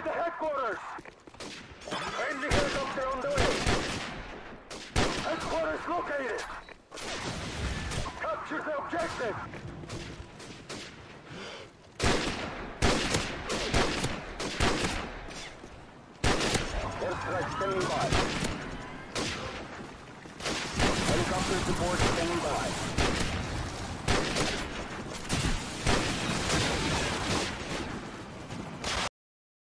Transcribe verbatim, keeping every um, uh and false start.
to headquarters! Friendly helicopter on the way! Headquarters located! Capture the objective! Airstrike standing by. Helicopter support standing by.